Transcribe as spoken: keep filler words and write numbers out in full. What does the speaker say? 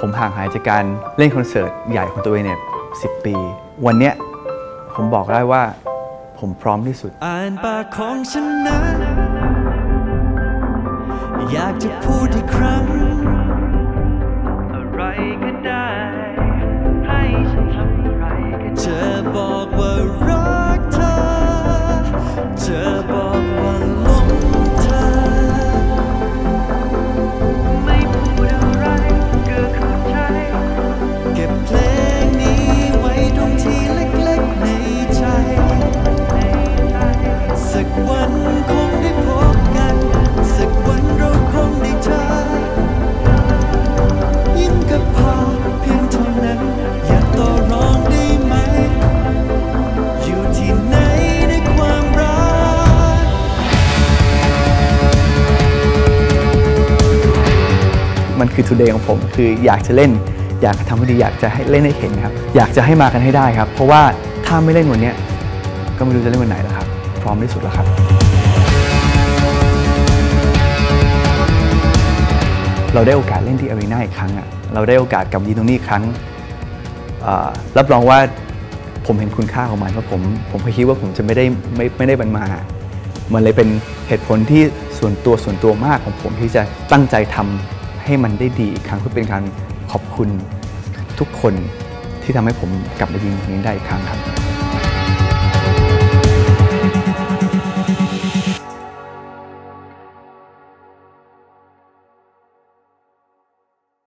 ผมห่างหายจากการเล่นคอนเสิร์ตใหญ่ของตัวเองเนี่ยสิบปีวันเนี้ยผมบอกได้ว่าผมพร้อมที่สุดอ่านปากของฉันนะอยากจะพูดอีกครั้งอะไรก็ได้ให้ฉันทำอะไรก็ได้เธอบอกว่ารักเธอเธอบอกว่าหลงเธอไม่พูดอะไรก็เข้าใจเก็บเพลงนี้ไว้ตรงที่เล็กๆในใจสักวันคงได้พบกันสักวันเราคงได้เจอยิ่งก็พอเพียงเท่านั้นอย่าต่อรองได้ไหมอยู่ที่ไหนในความรักมันคือ today ของผมคืออยากจะเล่นอยากจะทำให้ดีอยากจะให้เล่นให้เห็นครับอยากจะให้มากันให้ได้ครับเพราะว่าถ้าไม่เล่นวันนี้ก็ไม่รู้จะเล่นวันไหนแล้วครับพร้อมที่สุดแล้วครับเราได้โอกาสเล่นที่อารีนาอีกครั้งอ่ะเราได้โอกาสกลับมายืนตรงนี้อีกครั้งรับรองว่าผมเห็นคุณค่าของมันเพราะผมผมเคยคิดว่าผมจะไม่ได้ไม่ไม่ได้มันมามันเลยเป็นเหตุผลที่ส่วนตัวส่วนตัวมากของผมที่จะตั้งใจทำให้มันได้ดีอีกครั้งเพื่อเป็นการขอบคุณทุกคนที่ทำให้ผมกลับมายืนตรงนี้ได้อีกครั้งครับ